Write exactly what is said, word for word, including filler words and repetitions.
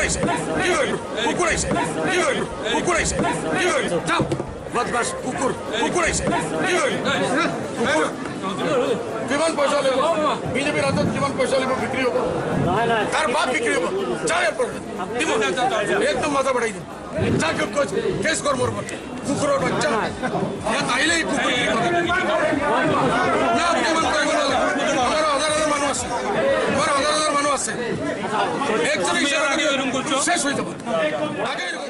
আইছে কি হইল কুকুর আইছে কি হইল কুকুর আইছে কি হইল যাও বদমাশ কুকুর কুকুর আইছে কি হইল কুকুর কিমান পয়সা লব বিজেপি রাজত কিমান পয়সা লব বিক্রি হবো তার বাপ বিক্রি হবো যাও এরপর দিব একদম মাথা বাড়াই দিন যা কেউ কেস কর মোর মধ্যে কুকুরের বাচ্চা ইয়াত আইলেই কুকুর না কিমান করিব না আমার হাজার হাজার মানুষ আছে আমার হাজার হাজার মানুষ আছে একজন শেষ হয়ে যাব আগে